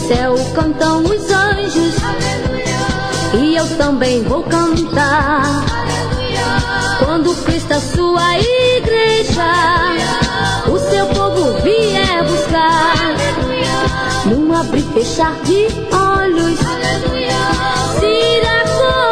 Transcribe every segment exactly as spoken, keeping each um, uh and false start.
céu cantam os anjos, e eu também vou cantar. Quando Cristo a sua igreja, o seu povo vier buscar, num abrir e fechar de olhos, se irá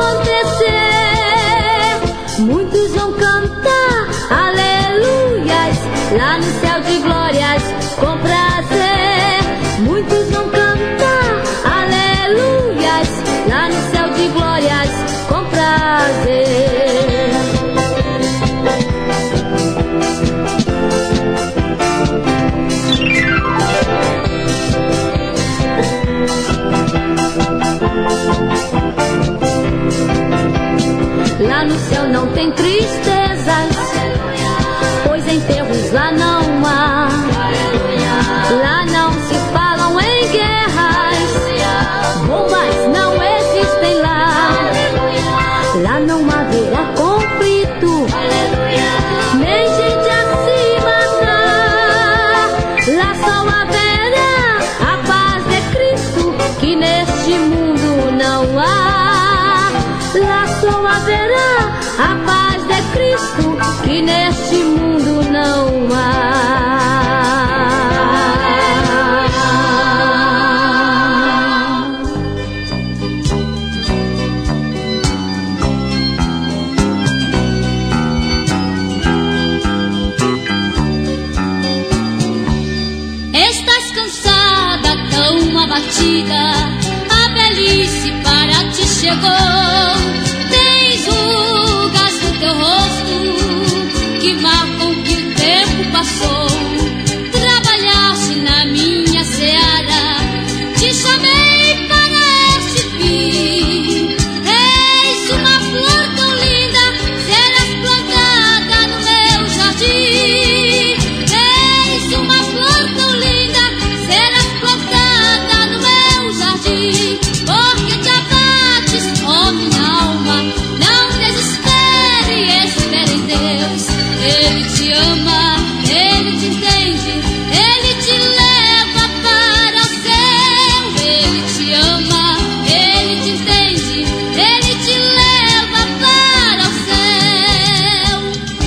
acontecer. Muitos vão cantar aleluias lá no céu de glórias com prazer. Muitos vão cantar aleluias lá no céu de glórias com prazer. Lá no céu não tem tristezas, pois enterros lá não há. Lá não se falam em guerras, bombas não existem lá. Lá não haverá conflito, nem gente a se matar. Lá só haverá a paz de Cristo, que neste mundo não há. Lá só haverá a paz de Cristo, que neste mundo não há. Estás cansada, tão abatida, a velhice para ti chegou. Tens rugas no teu rosto que marcam que o tempo passou. Trabalhaste na minha seara, te chamei para este fim. Eis uma flor tão linda, serás plantada no meu jardim. Eis uma flor tão linda, serás plantada no meu jardim. Porque te abates, ó minha alma, não desespere, espere em Deus. Ele te ama, Ele te entende, Ele te leva para o céu. Ele te ama, Ele te entende, Ele te leva para o céu.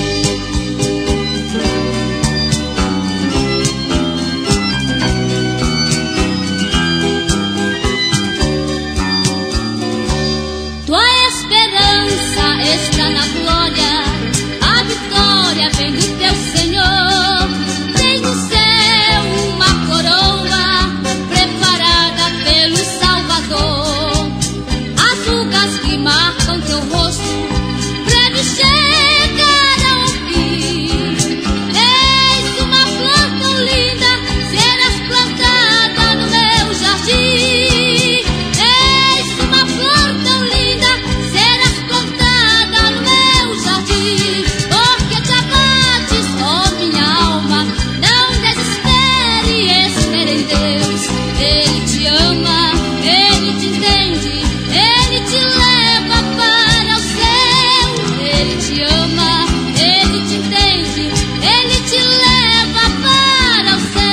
Tua esperança está na glória, a vitória vem do teu Senhor. Tem no céu uma coroa preparada pelo Salvador. As rugas que marcam teu rosto breve chegarão ao fim. Eis uma flor tão linda, serás plantada no meu jardim. Eis uma flor tão linda, serás plantada no meu jardim. Porque te abates, ó minha alma, não desespere, espere em Deus. Ele te ama, Ele te entende, Ele te leva para o céu. Ele te ama, Ele te entende, Ele te leva para o céu.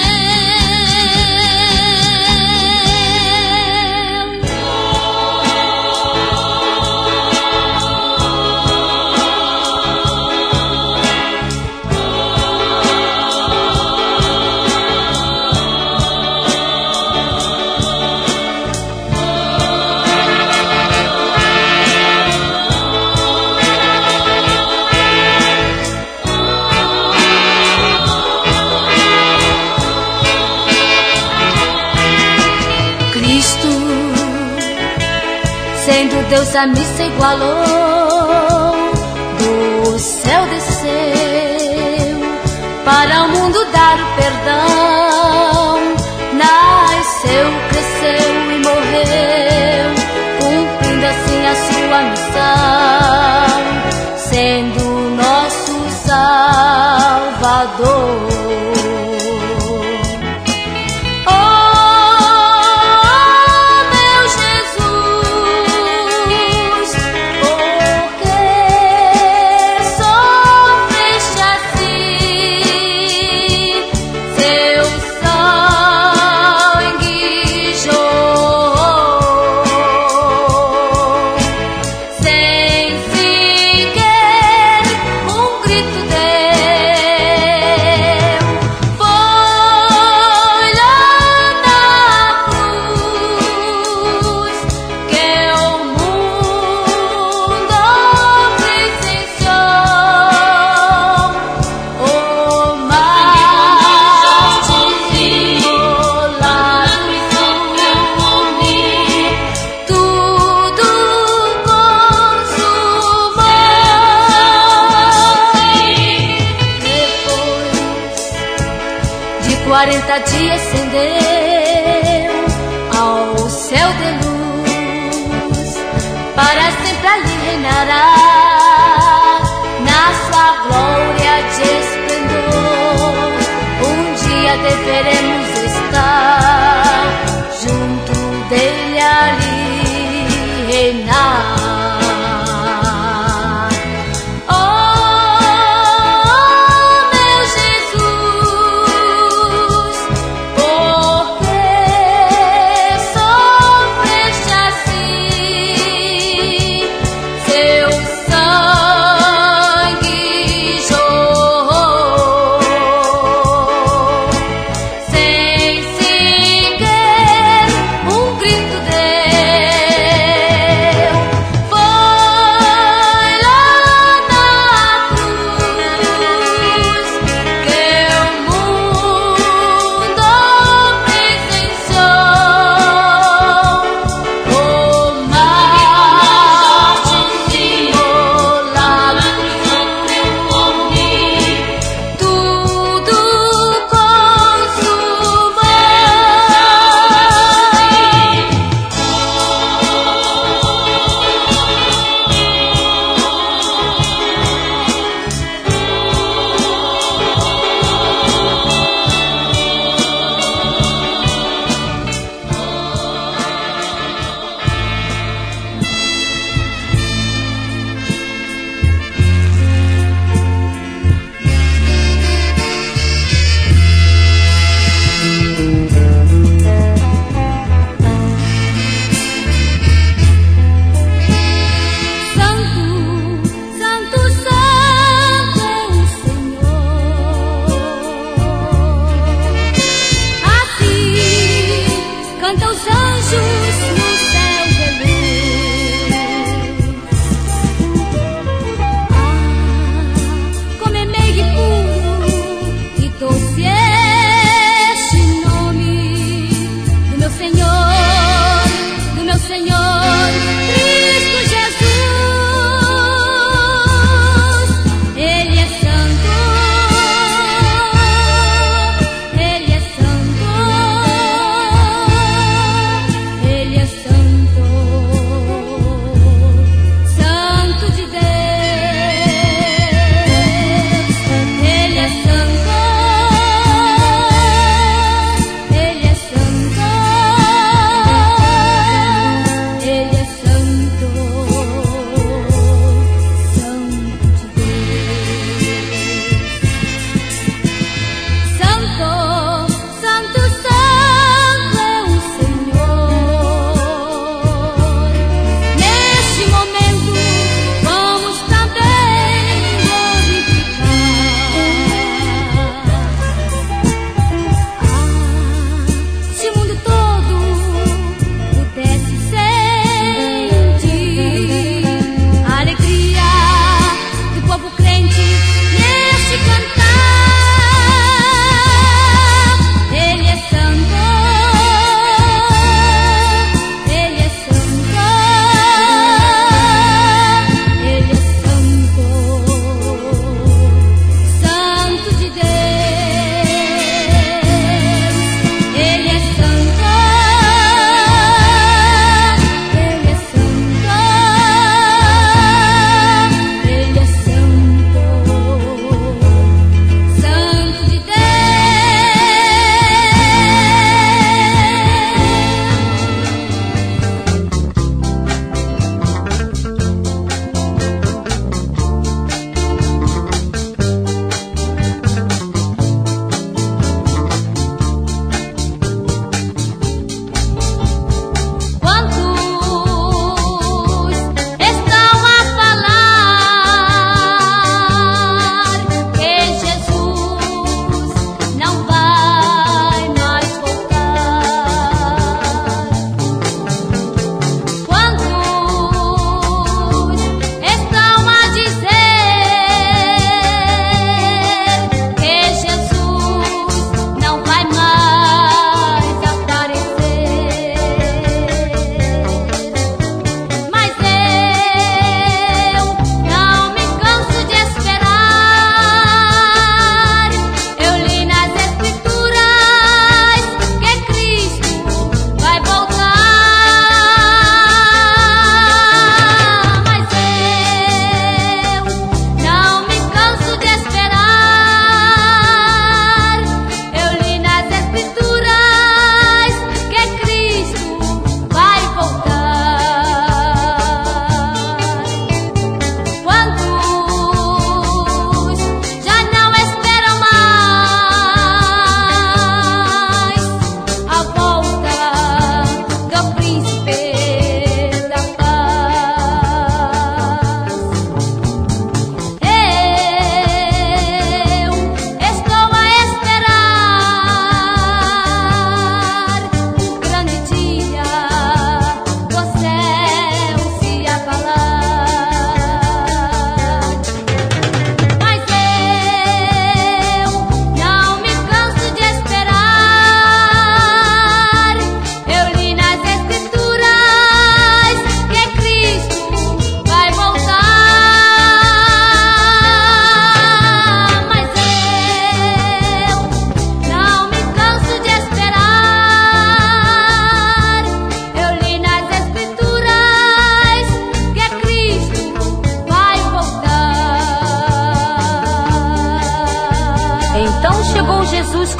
Cristo, sendo Deus, a mim se igualou. Do céu desceu para o mundo dar o perdão. Nasceu, cresceu e morreu, cumprindo assim a sua missão, sendo nosso Salvador. Seu sangue quarenta dias ascendeu ao céu de luz, para sempre ali reinará na sua glória de esplendor. Um dia deveremos estar junto dele ali reinar. Ele é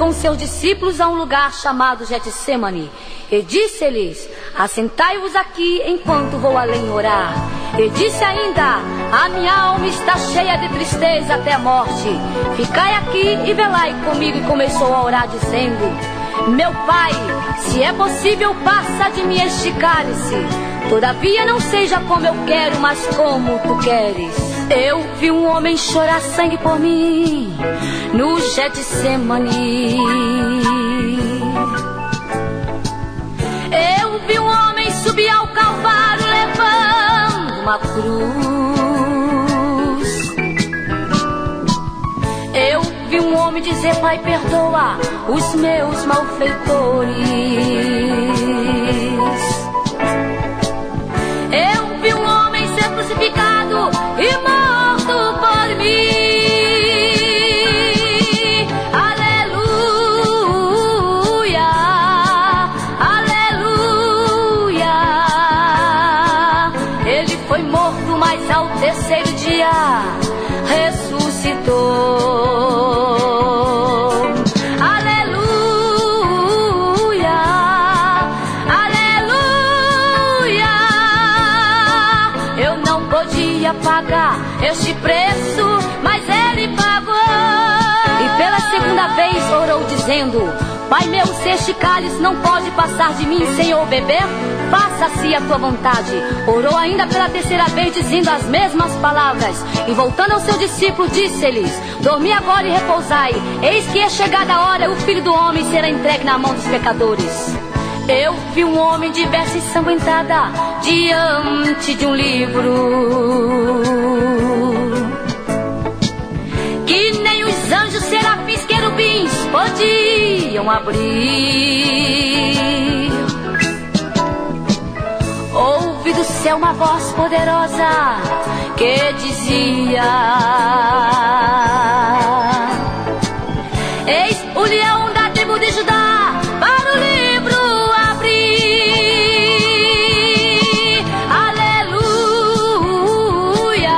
com seus discípulos a um lugar chamado Getsemane. E disse-lhes: assentai-vos aqui enquanto vou além orar. E disse ainda: a minha alma está cheia de tristeza até a morte. Ficai aqui e velai comigo. E começou a orar dizendo: meu Pai, se é possível, passa de mim este cálice. Todavia não seja como eu quero, mas como tu queres. Eu vi um homem chorar sangue por mim no Getsemane. Eu vi um homem subir ao Calvário levando uma cruz. Eu vi um homem dizer: Pai, perdoa os meus malfeitores. Eu vi um homem ser crucificado e morto por mim. Aleluia, aleluia. Ele foi morto, mas ao terceiro dia ressuscitou. Aleluia, aleluia. Eu não podia pagar este preço, mas ele pagou. E pela segunda vez orou dizendo: Pai meu, se este cálice não pode passar de mim sem eu beber, faça-se a tua vontade. Orou ainda pela terceira vez dizendo as mesmas palavras. E voltando ao seu discípulo disse-lhes: dormi agora e repousai. Eis que é chegada a hora, o Filho do Homem será entregue na mão dos pecadores. Eu vi um homem de veste ensanguentada diante de um livro que nem os anjos, serafins, querubins podiam abrir. Ouvi do céu uma voz poderosa que dizia: eis o leão da tribo de Judá, para o livro abrir. Aleluia,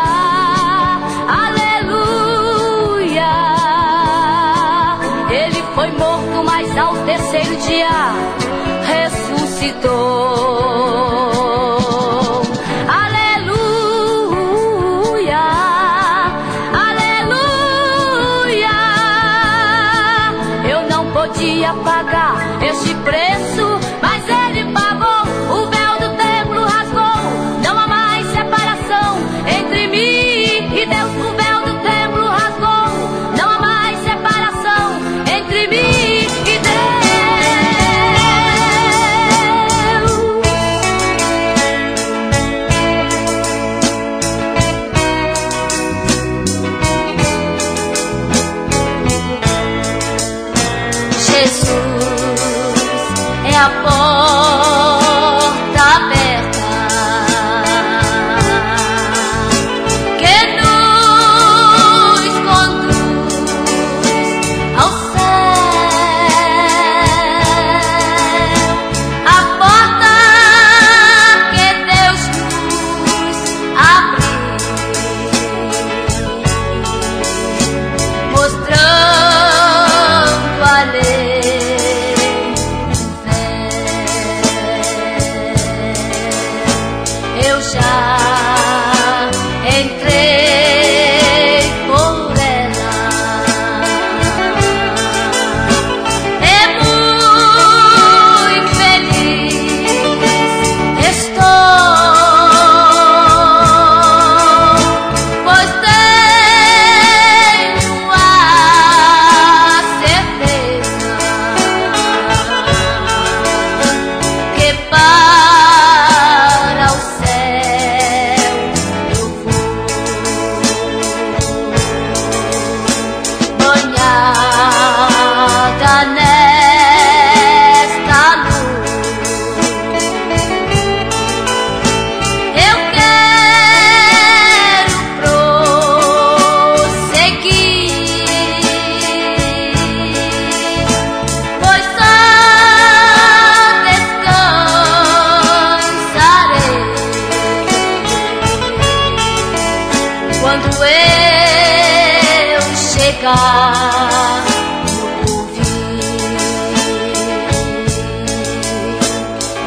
aleluia. Ele foi morto, mas ao terceiro dia ressuscitou. Podia pagar este preço, mas ele pagou. O véu do templo rasgou, não há mais separação entre mim e Deus. O véu do templo rasgou, não há mais separação entre mim e Deus. É a porta aberta que nos conduz ao céu. A porta que Deus nos abriu, mostrando a lei. Eu já entrei por ela. É muito feliz estou, pois tenho a certeza que para o céu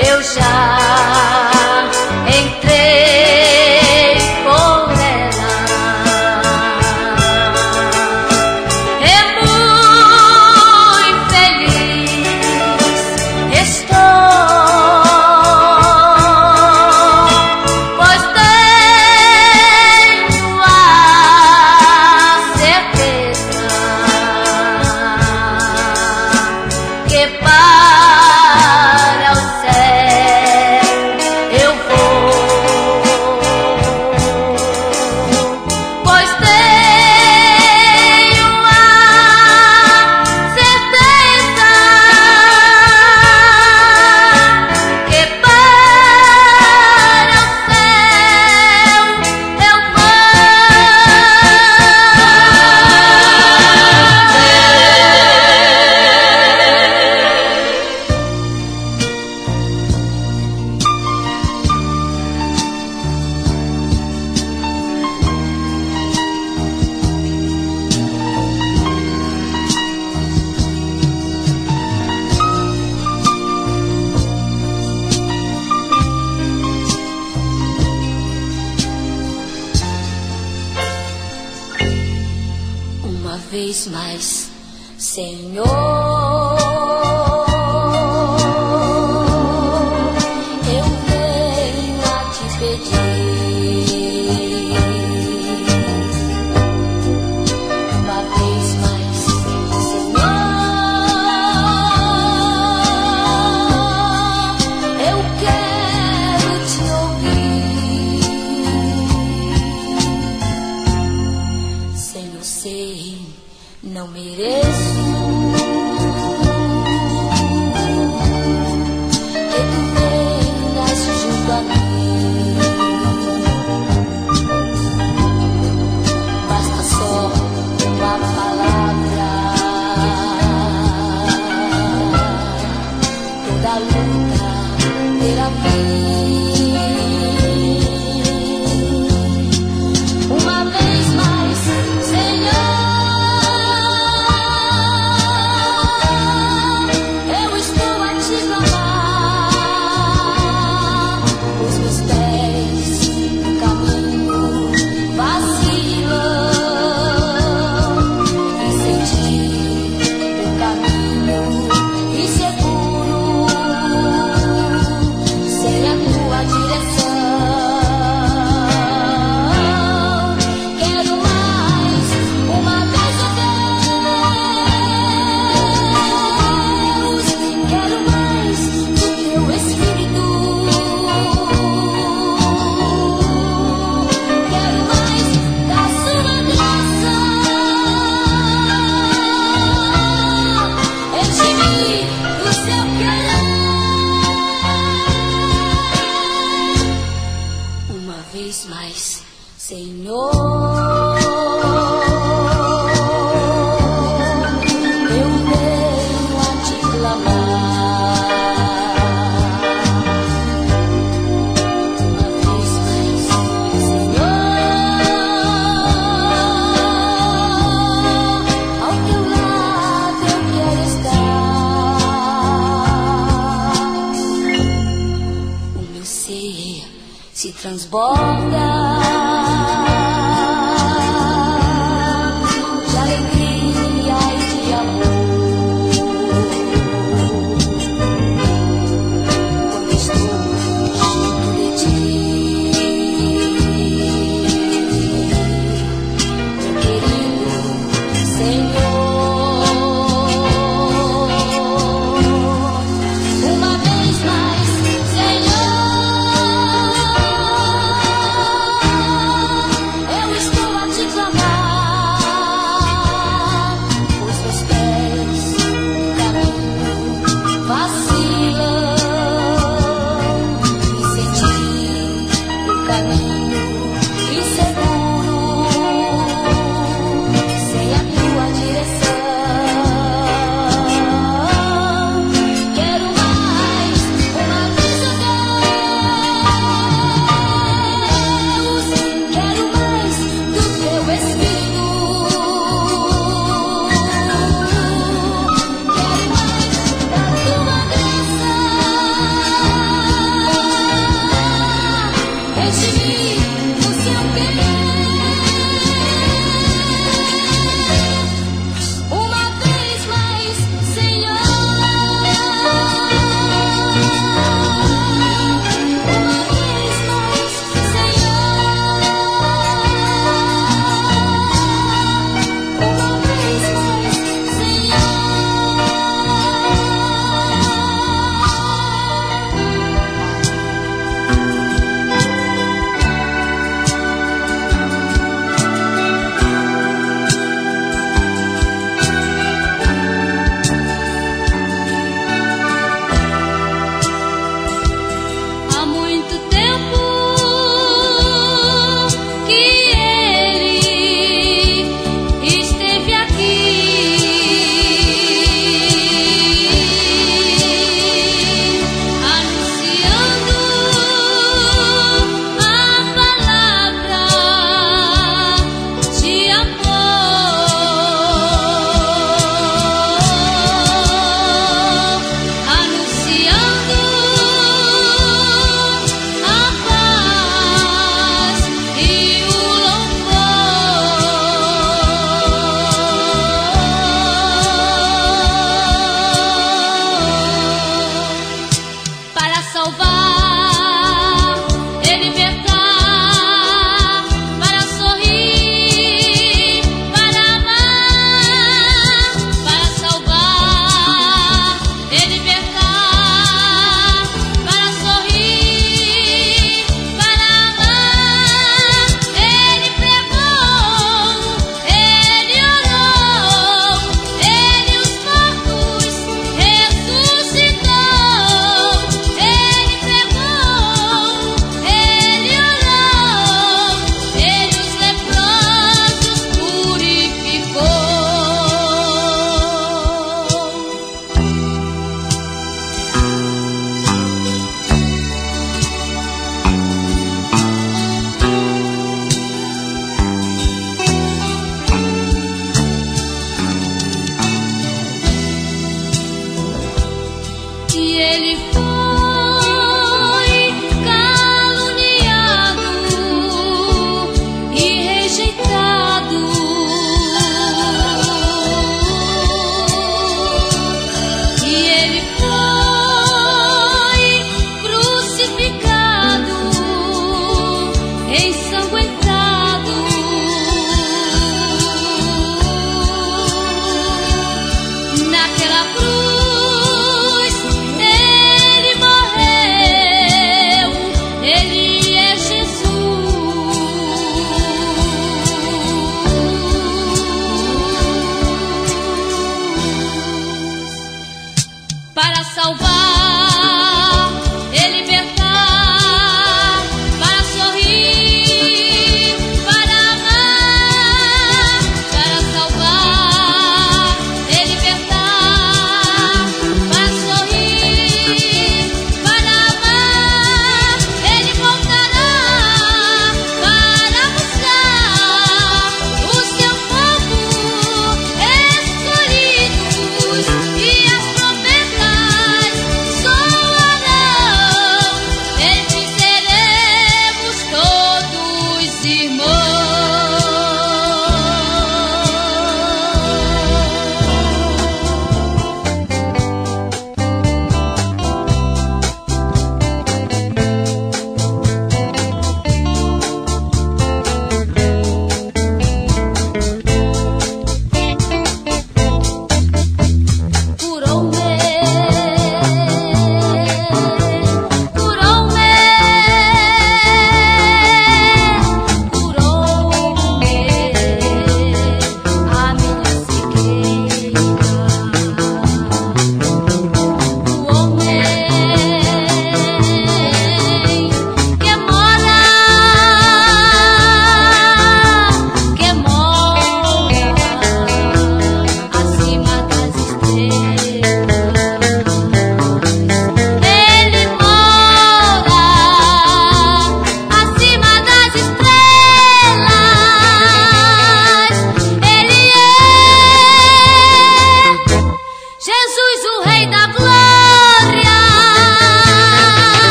eu já entrei por ela. É muito feliz estou, pois tenho a certeza que para o céu eu vou, pois tenho a certeza que para o céu eu uma vez mais, Senhor, eu venho a te pedir. Uma vez mais, Senhor, eu quero te ouvir. Senhor, sei, não mereço que tu venhas junto a mim. Basta só uma palavra, toda a luta terá fim. Uma vez mais, Senhor, eu estou a te clamar. Os meus pés no caminho vacilam e sentir o caminho inseguro sem a tua direção. Quero mais, uma vez, ó Deus, quero mais do teu Espírito, quero mais da sua graça. Enche-me do seu querer. Uma vez mais, Senhor, eu venho a te clamar. Uma vez mais, Senhor, ao teu lado eu quero estar. O meu ser se transborda de alegria e de amor quando estou junto de ti, meu querido Senhor. Uma vez mais, Senhor,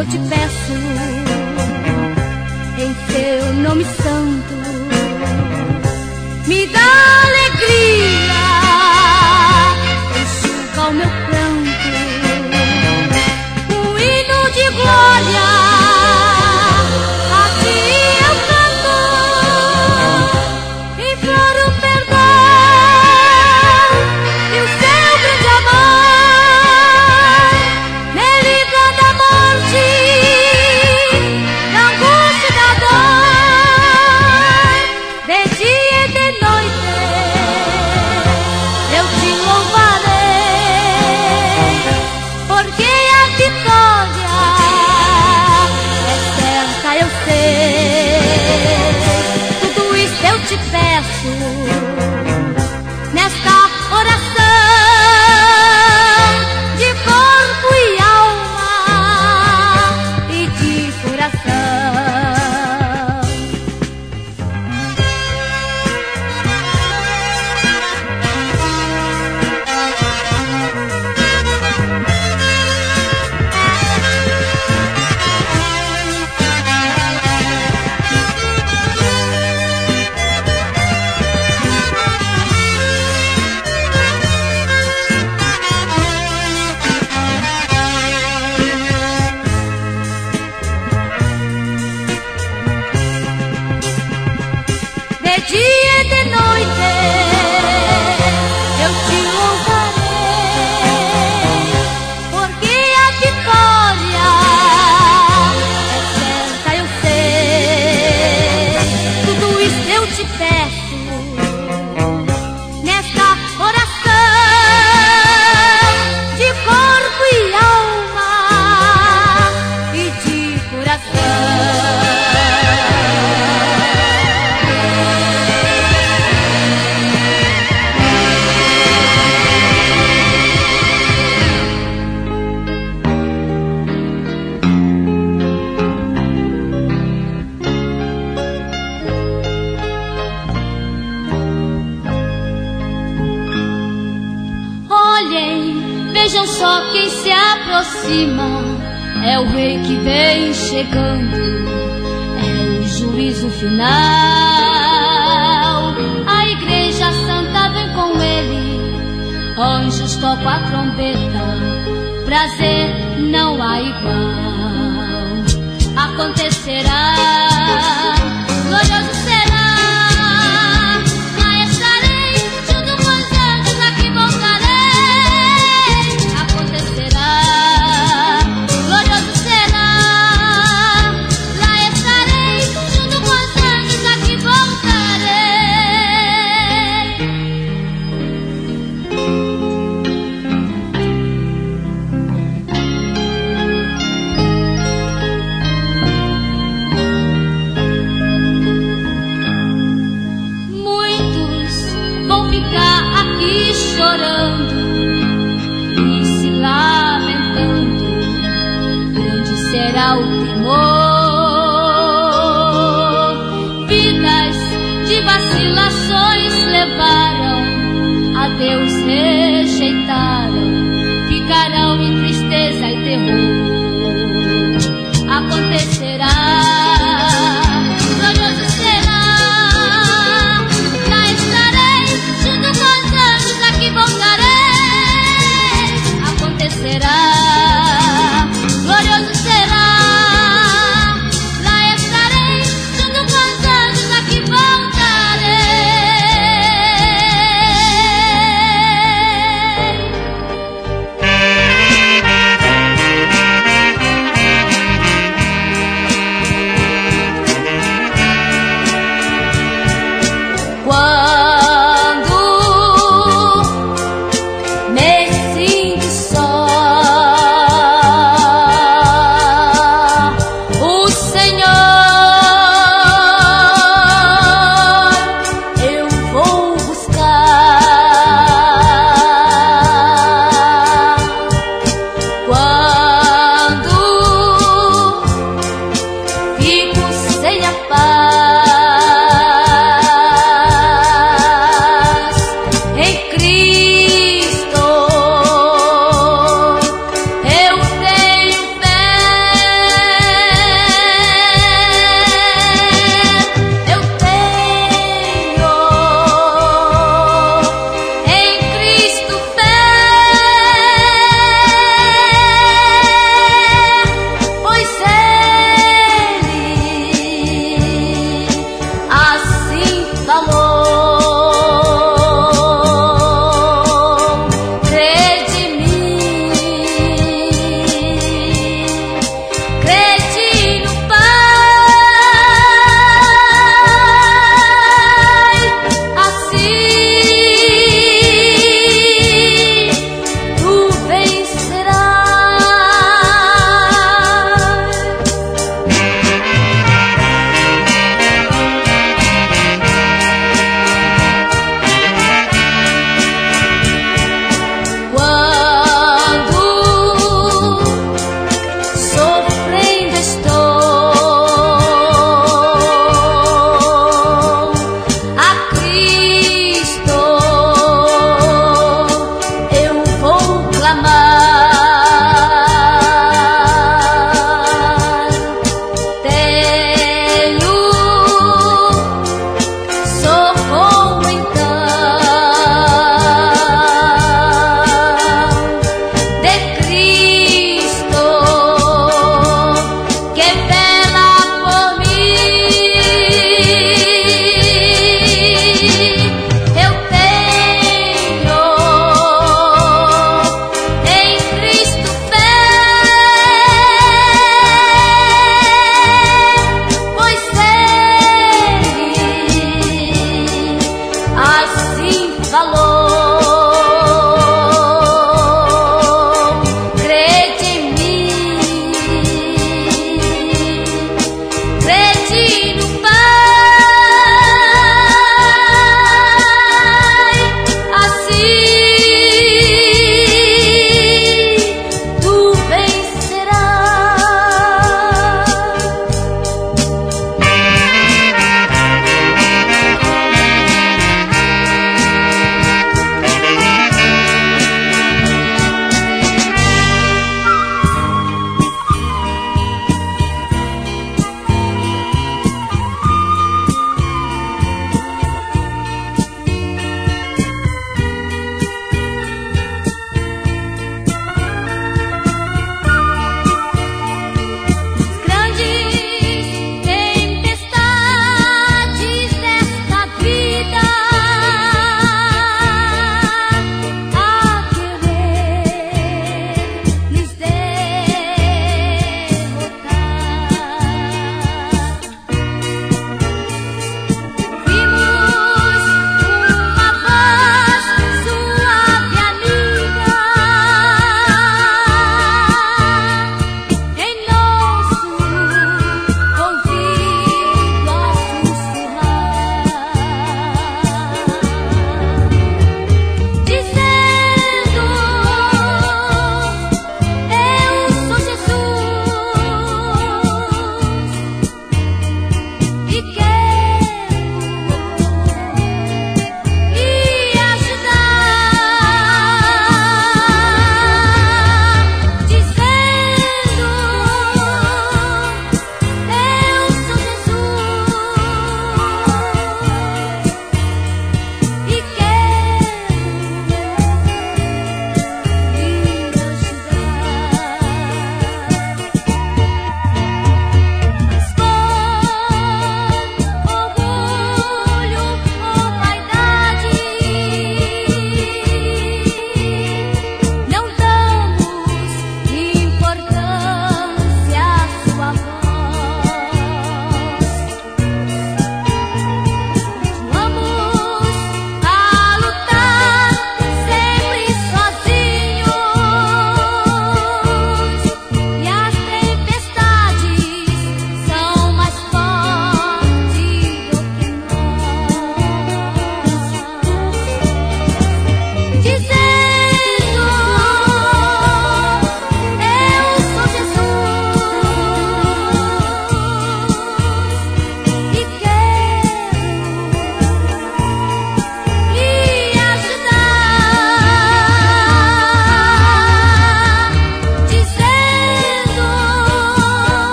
eu te peço, em seu nome santo, me dá alegria, enxuga o meu pranto, um hino de glória, a ti eu canto, imploro perdão e o seu grande amor, me livra da morte, da angústia e da dor, de dia e de noite eu te louvarei, porque a vitória é certa, eu sei. Tudo isso eu te peço nesta oração de corpo e alma e de coração. De dia e de noite eu te louvarei, porque a vitória é certa, eu sei. Tudo isso eu te peço nesta oração de corpo e alma e de coração. Olhem, vejam só quem se aproxima, é o rei que vem chegando, é o juízo final. A igreja santa vem com ele, anjos tocam a trombeta, prazer não há igual. Acontecerá, glorioso será, lá estarei junto com os anjos, aqui voltarei. Acontecerá, glorioso será, lá estarei junto com os anjos, aqui chorando e se lamentando, grande será o temor. Vidas de vacilações levaram, a Deus rejeitaram, ficarão em tristeza e terror. Acontecerá, glorioso será, lá estarei junto com os anjos, aqui voltarei. Acontecerá, glorioso será, lá estarei junto com os anjos, aqui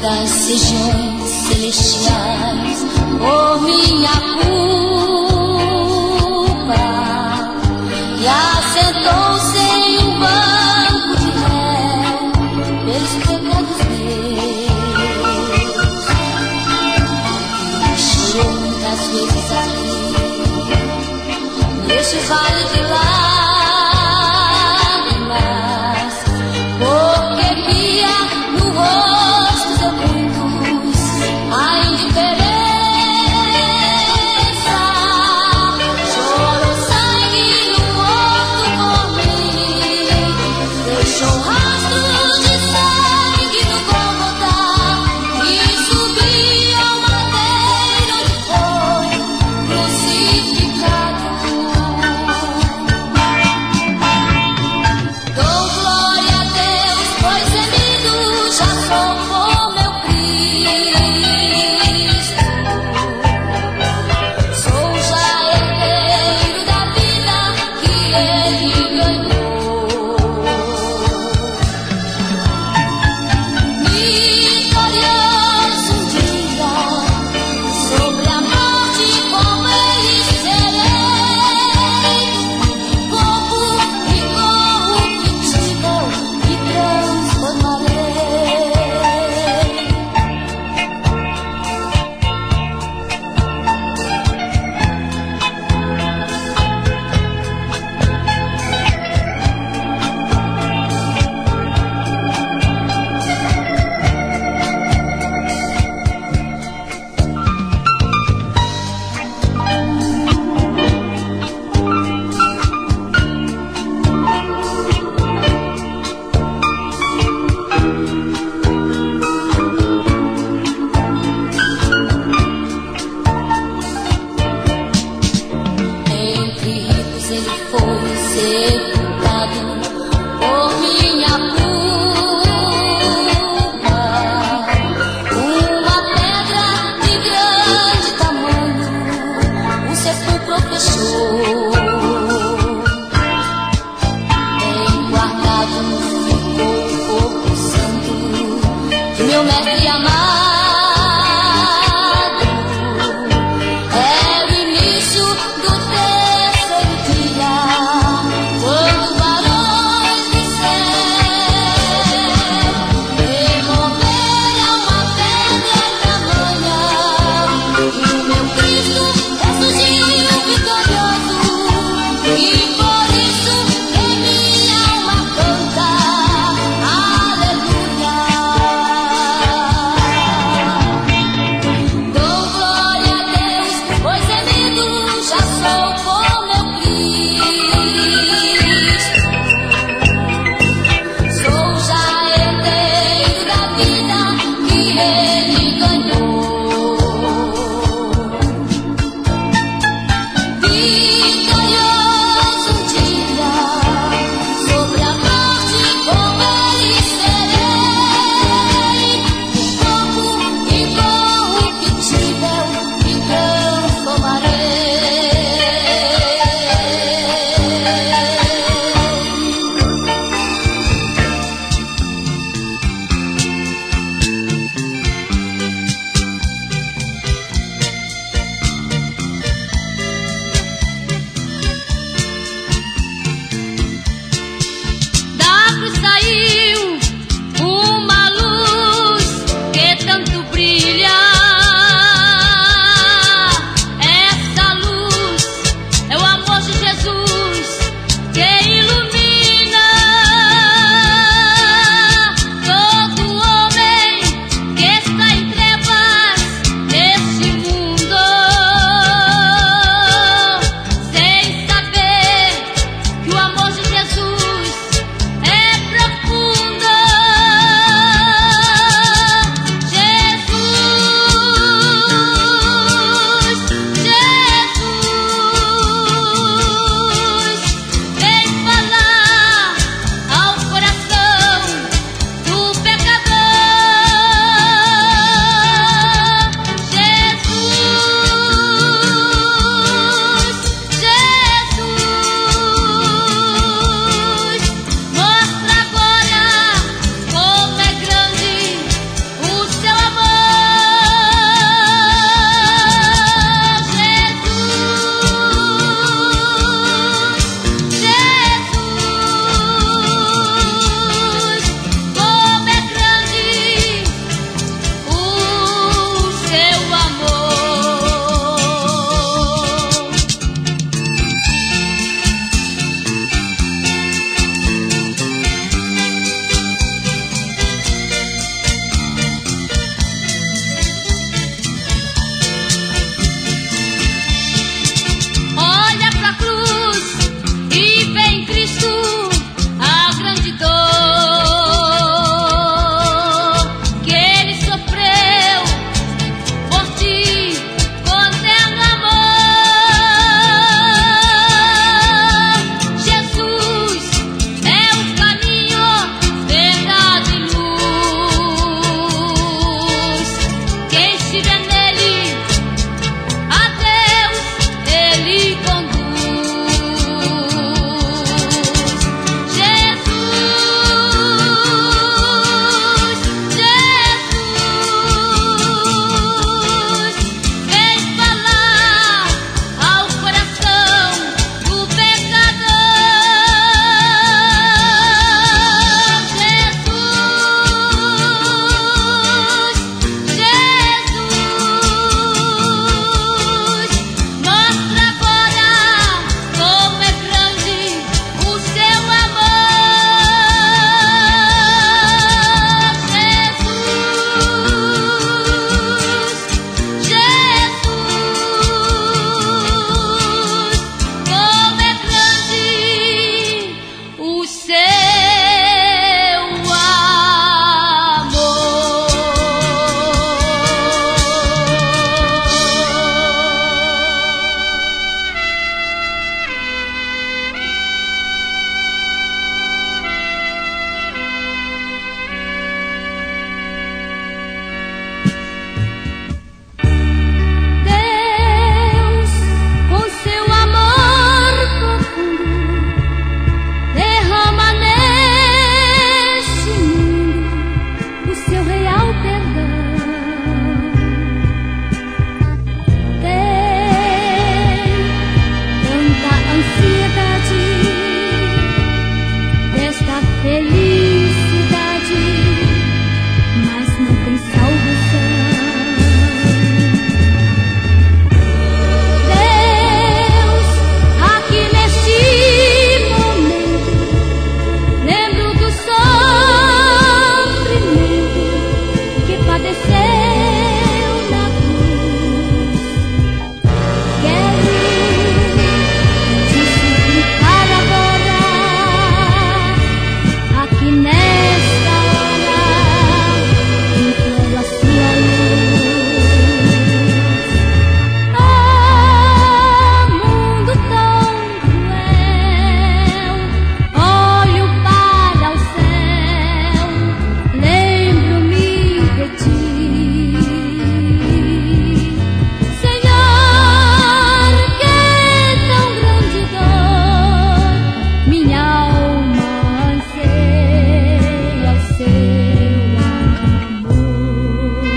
das regiões celestiais, por minha culpa, e assentou-se em um banco de ré pelos pecados meus. Chorou muitas vezes aqui neste vale de lágrimas, porque via no rosto de muitos a indiferença. Chorou sangue no morto por mim, deixou rastros de sangue no Gólgota e subiu ao madeiro onde foi crucificado. Dou glória a Deus, pois remido já sou por meu Cristo. Sou já herdeiro da vida que Ele ganhou. Vitorioso um dia, sobre a morte como Ele serei, corpo incorruptível e transformarei. Entre ricos ele foi sepultado por minha culpa. Uma pedra de grande tamanho o sepulcro fechou. Bem guardado ficou o corpo santo de meu mestre amado. Era o início do terceiro dia, quando varões do céu removeram a pedra tamanha, e o meu Cristo ressurgiu vitorioso, e por isso em minha alma canta aleluia. felicidade, mas não tem salvação. Deus, aqui neste momento, lembro do sofrimento que padeceu na cruz. Quero te suplicar agora, aqui nesta hora, imploro a sua luz. Ah, mundo tão cruel, olho para o céu, lembro-me de ti. Senhor, que tão grande dor, minha alma anseia o seu amor.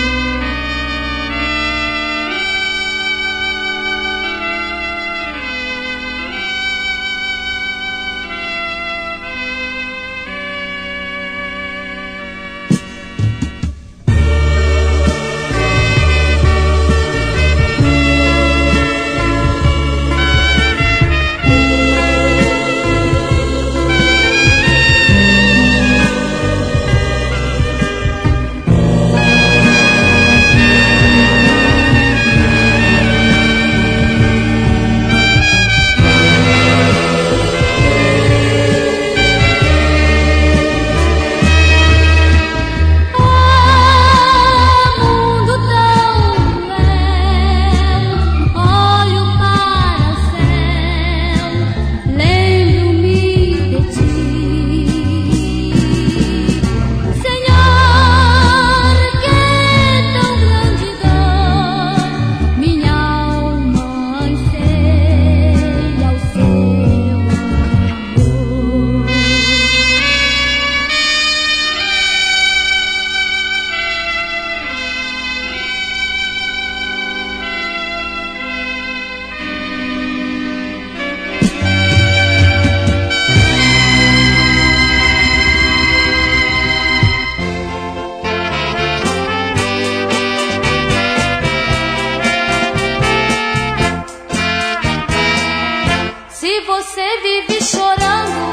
Se você vive chorando,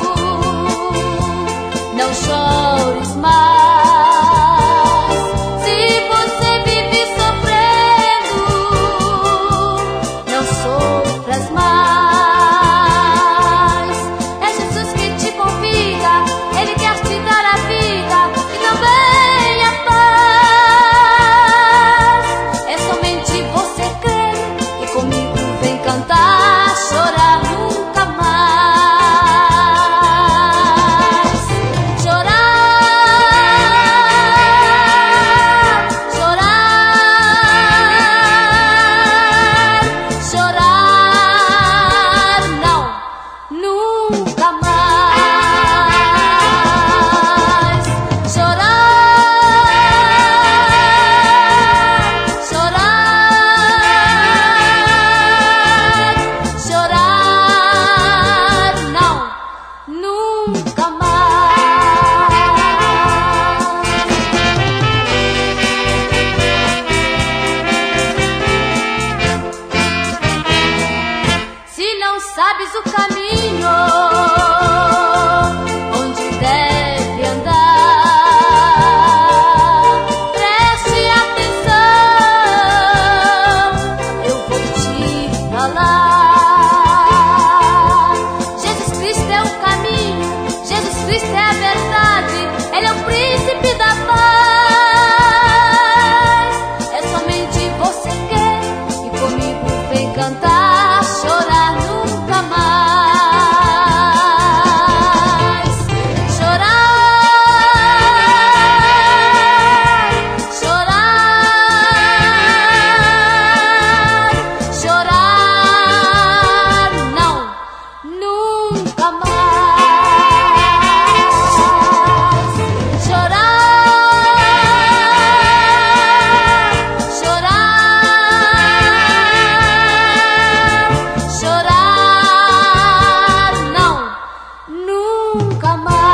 não chores mais. Se você vive sofrendo, não sofras mais. É Jesus que te convida, Ele quer te dar a vida e também a paz. É somente você crer e comigo vem cantar, chorar nunca mais. Chorar, chorar, chorar, não, nunca mais. Chorar, chorar, chorar, não, nunca mais. Se não sabes o caminho onde deve andar, preste atenção, eu vou te falar. Jesus Cristo é o caminho, Jesus Cristo é a verdade, Ele é o príncipe da paz. É somente você quer e comigo vem cantar, chorar nunca mais. Chorar, chorar, chorar, não, nunca mais. nunca mais.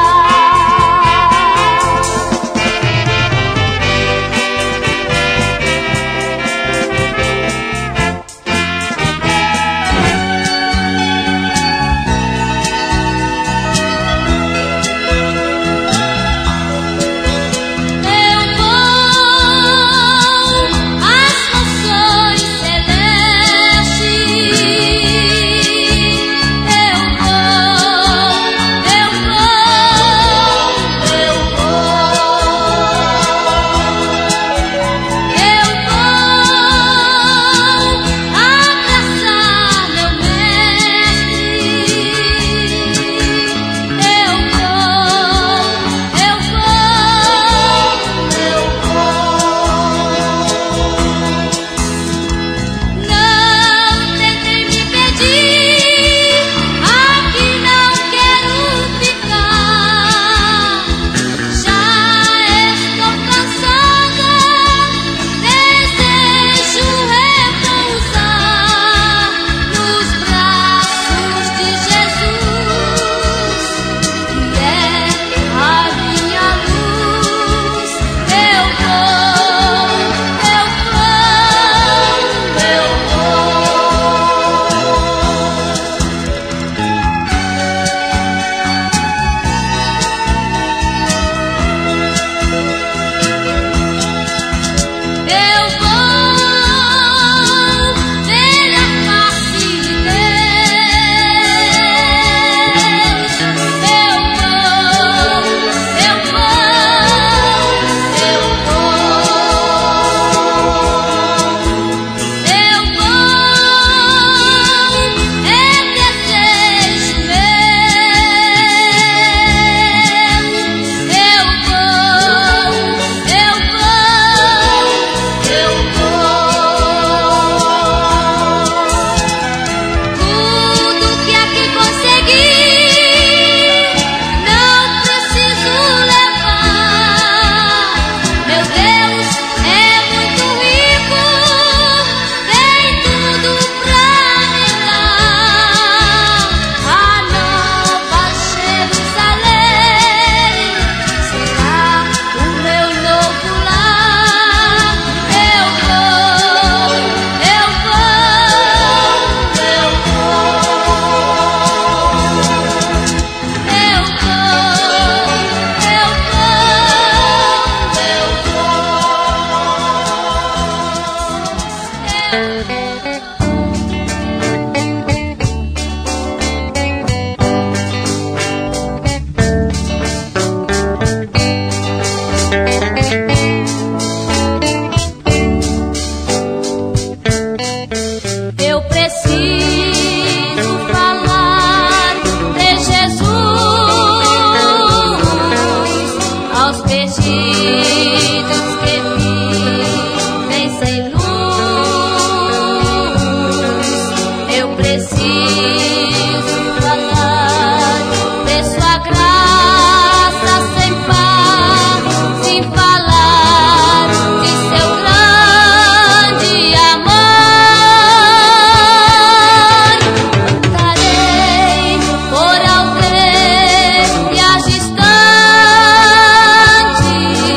Distante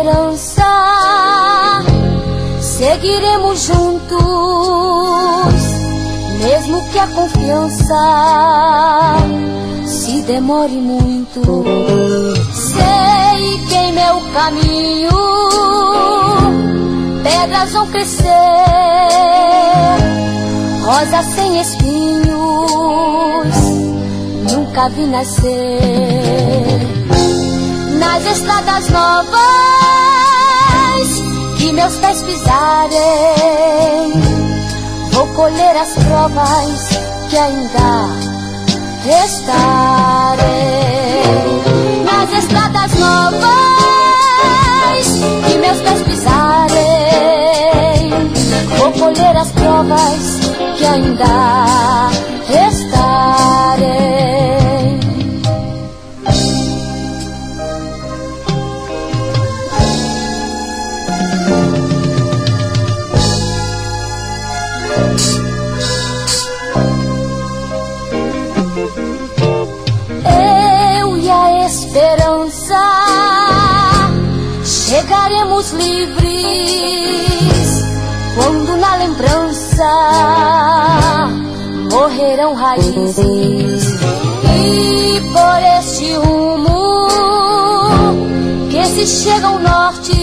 esperança, seguiremos juntos, mesmo que a confiança se demore muito. Sei que em meu caminho pedras vão crescer, rosas sem espinhos nunca vi nascer. Nas estradas novas que meus pés pisarem, vou colher as provas que ainda restarem. Nas estradas novas que meus pés pisarem, vou colher as provas que ainda restarem. Eu e a esperança chegaremos livres quando na lembrança morrerão raízes. E por este rumo que se chega ao norte,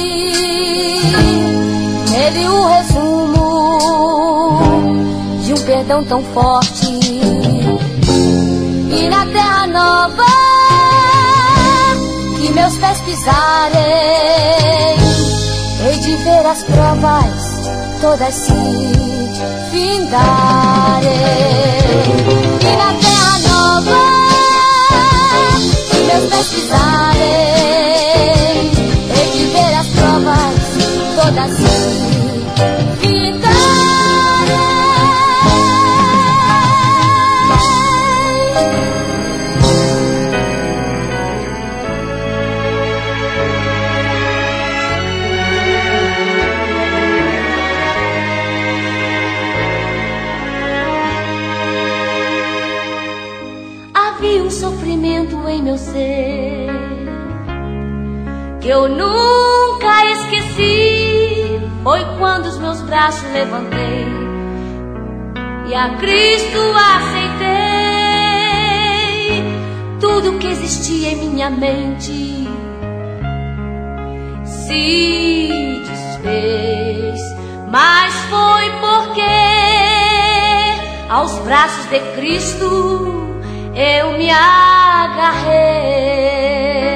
nele o resumo de um perdão tão forte. E na terra nova que meus pés pisarem, hei de ver as provas todas se findarem. E na terra nova que meus pés pisarem, hei de ver as provas todas se findarem. Havia um sofrimento em meu ser que eu nunca esqueci. Foi quando os meus braços levantei e a Cristo aceitei. Tudo que existia em minha mente se desfez, mas foi porque aos braços de Cristo eu me agarrei.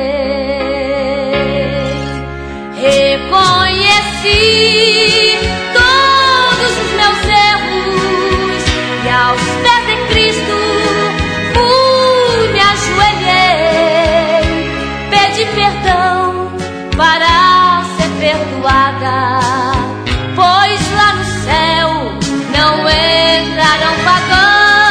Reconheci todos os meus erros e aos pés de Cristo fui, me ajoelhei, pedi perdão para ser perdoada, pois lá no céu não entrarão pagãos.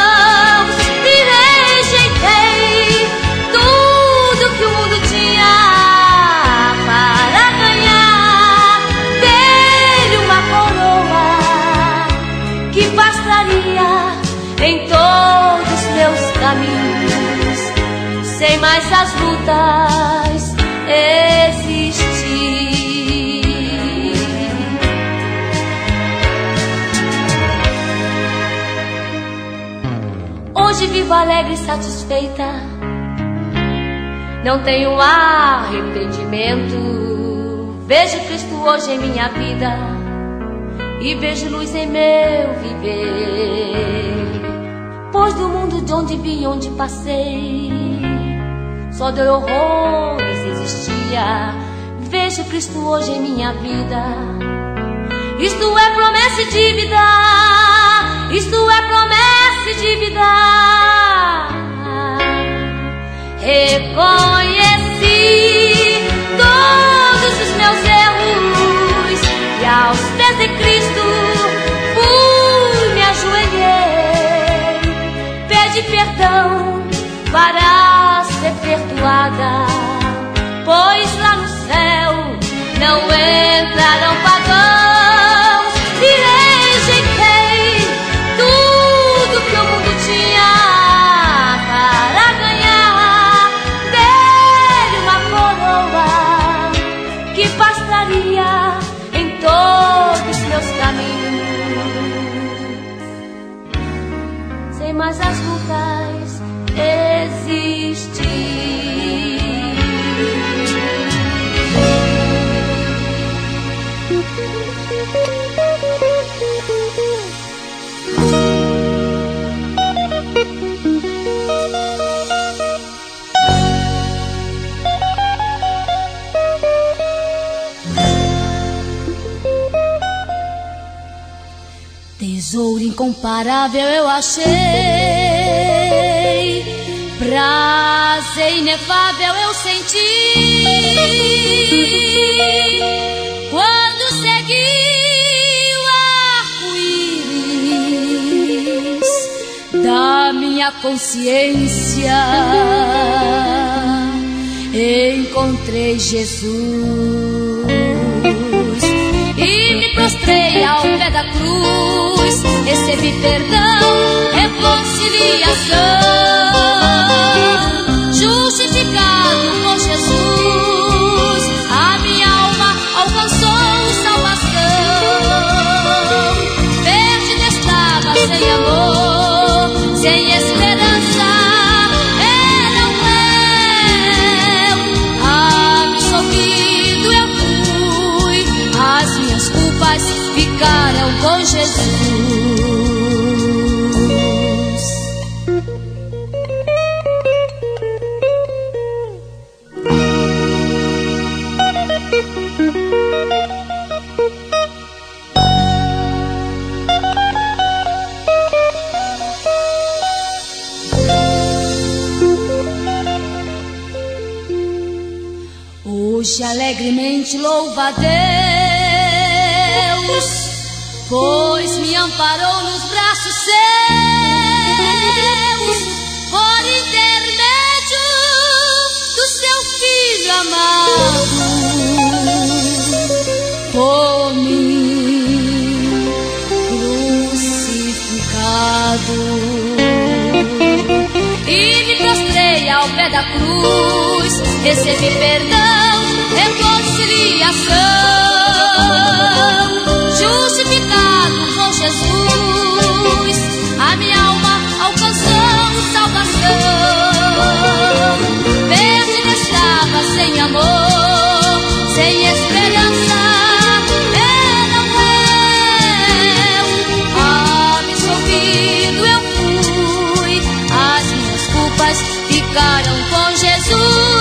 Em todos os meus caminhos, sem mais as lutas existir. Hoje vivo alegre e satisfeita, não tenho arrependimento. Vejo Cristo hoje em minha vida e vejo luz em meu viver. Pois do mundo de onde vim, onde passei, só dor e horrores existia. Vejo Cristo hoje em minha vida. Isto é promessa e dívida, isto é promessa e dívida. Reconheci todos os meus erros e aos pés de Cristo fui, me ajoelhei, pedi perdão para ser perdoada, pois lá no céu não entrarão pagãos. E rejeitei tudo que o mundo tinha para ganhar. Deus Tesouro incomparável eu achei, prazer inefável eu senti quando segui o arco-íris da minha consciência. Encontrei Jesus e me prostrei ao pé da cruz, recebi perdão, reconciliação, justificado por Jesus, a minha alma alcançou salvação. Perdida estava sem amor, sem esperança, era um eu, absolvido eu fui, as minhas culpas ficaram com Jesus. Hoje alegremente louva a Deus, pois me amparou nos braços seus, por intermédio do seu Filho amado, por mim crucificado. E me prostrei ao pé da cruz, recebi perdão, reconciliação, justificado por Jesus, a minha alma alcançou salvação. Perdida estava sem amor, sem esperança, era um eu, absolvido eu fui, as minhas culpas ficaram com Jesus.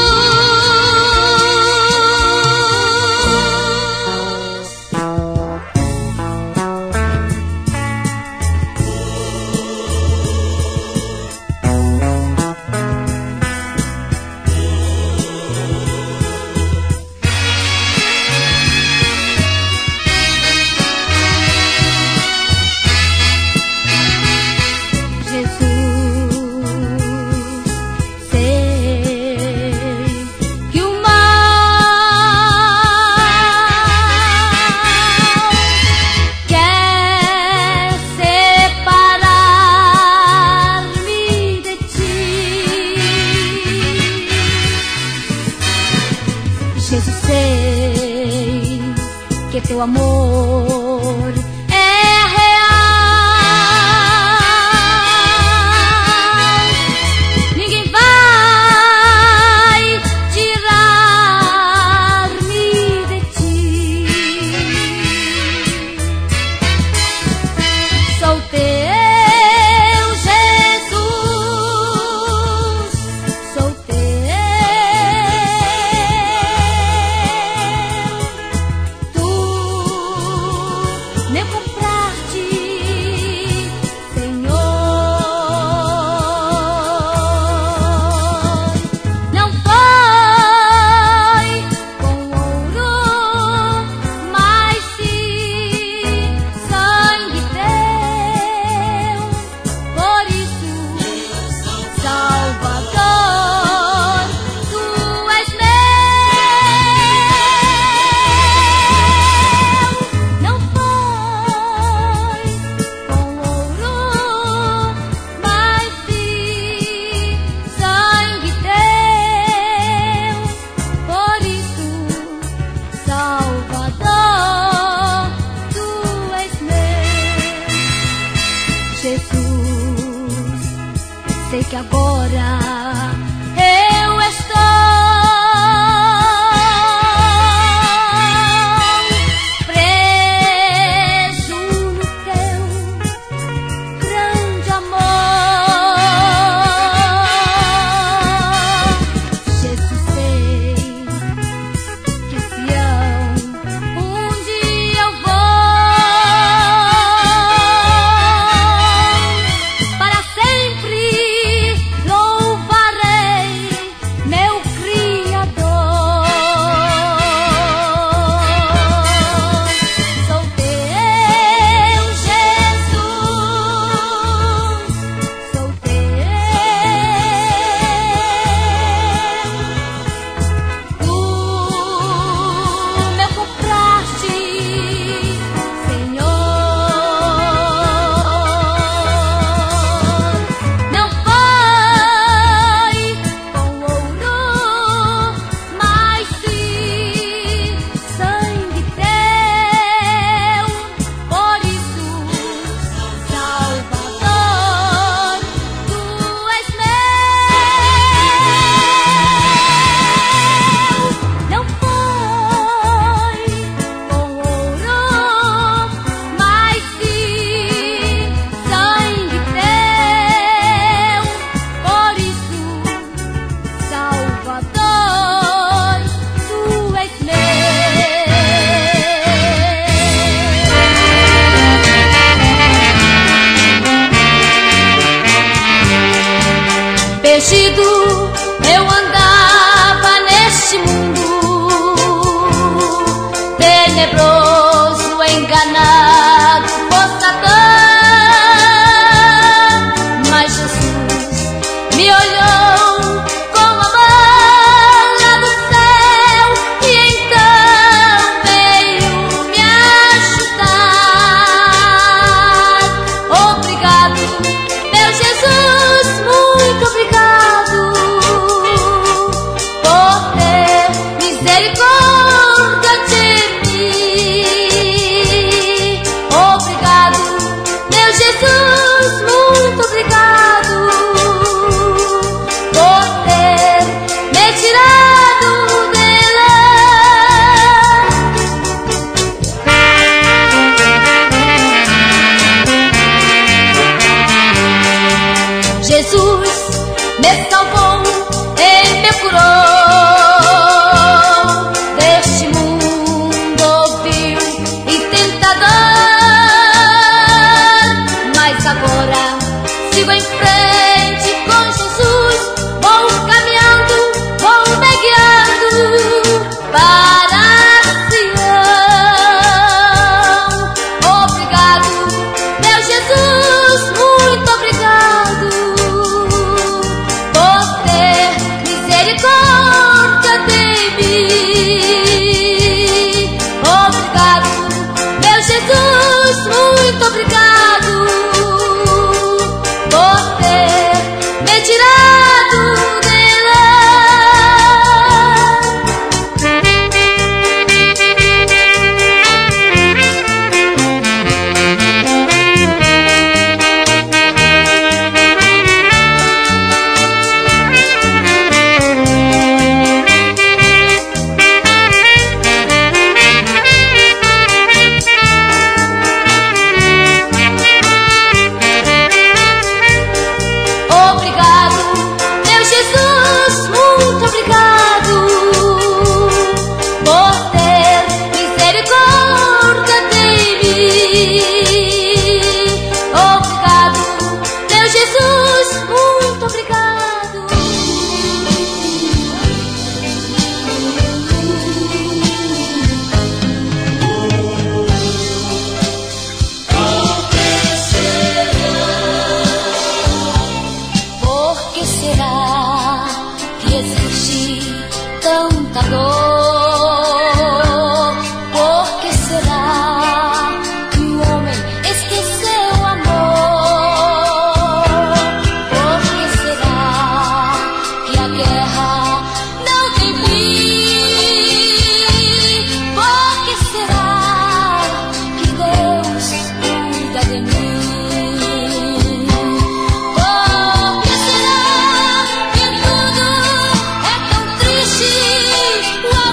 Jesus, sei que teu amor é real. Ninguém vai tirar-me de ti. Sou teu, Jesus, sou teu. Tu eu andava neste mundo tenebroso, enganado por Satã, mas Jesus me olhou com amor lá do céu e então veio me ajudar. Obrigado, meu Jesus, muito obrigado por ter misericórdia de mim. Obrigado, meu Jesus, muito obrigado por ter me tirado de lá. Jesus me salvou e me curou deste mundo vil e tentador. Mas agora sigo em frente com Jesus, vou caminhando, vou me guiando para Sião. Obrigado, meu Jesus, muito obrigado por ter misericórdia de mim. Obrigado, meu Jesus, muito obrigado por ter me tirado de lá. Obrigado, meu Jesus, muito obrigado por ter misericórdia de mim. Obrigado, meu Jesus, muito obrigado. Por que será que existe tanta dor? Por que será que o homem esqueceu o amor? Por que será que a guerra não tem fim? Por que será que Deus cuida de mim? Por que será que tudo é tão triste? O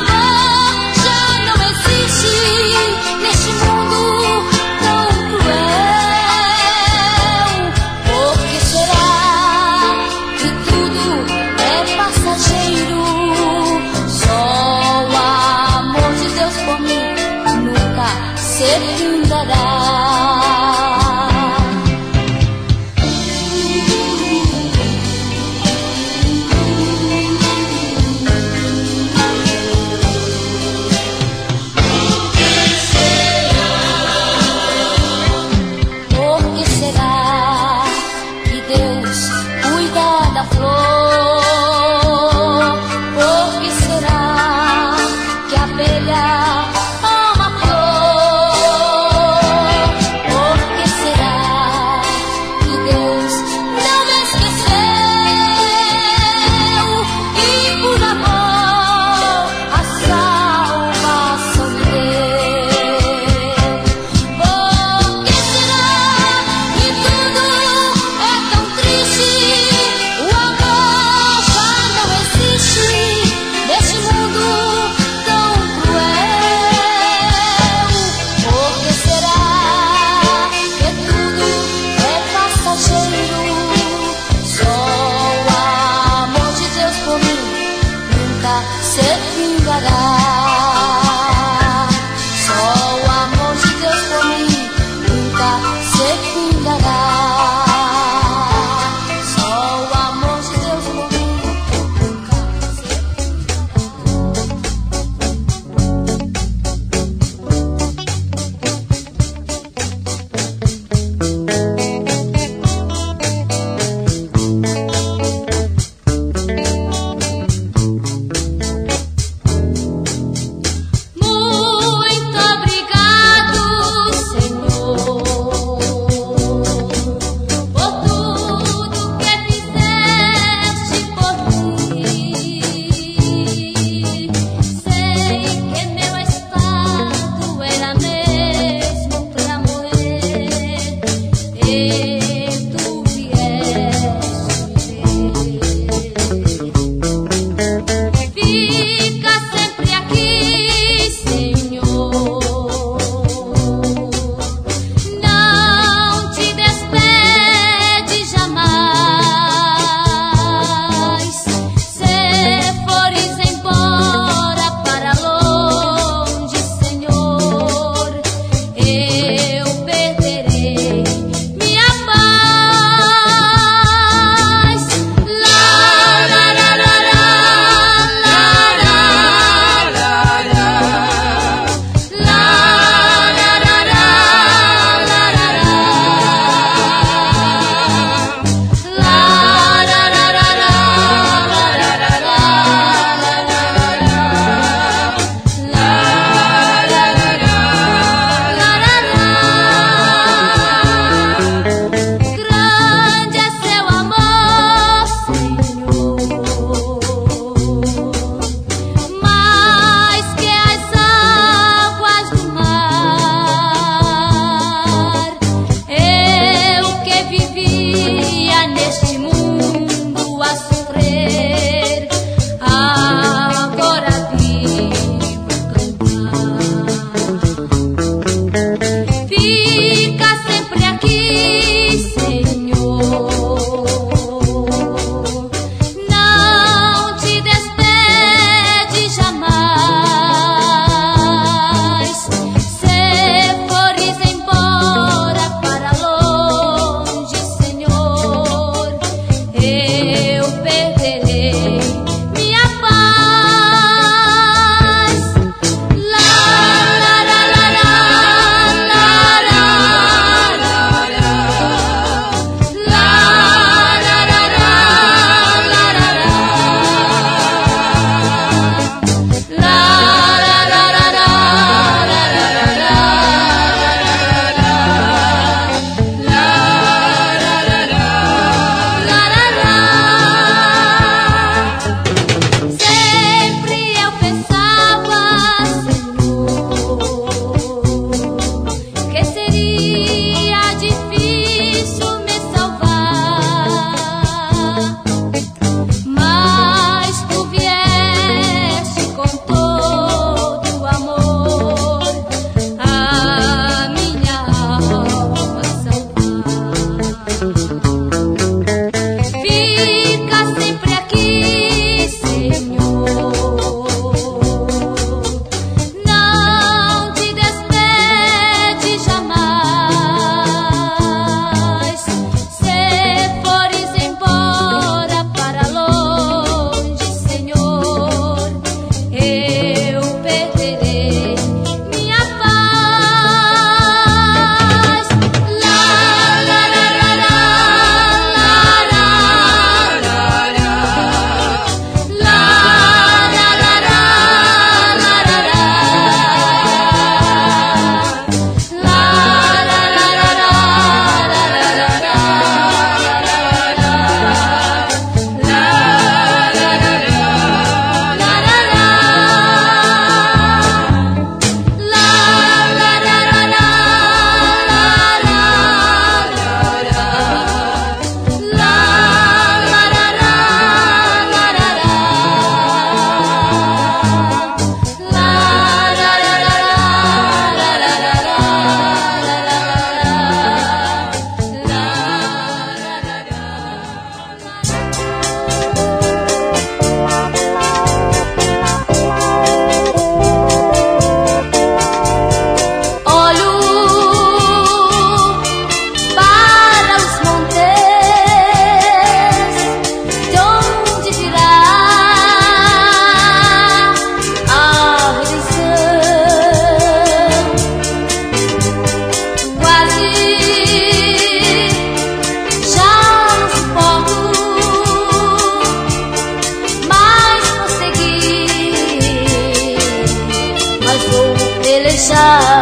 deixar.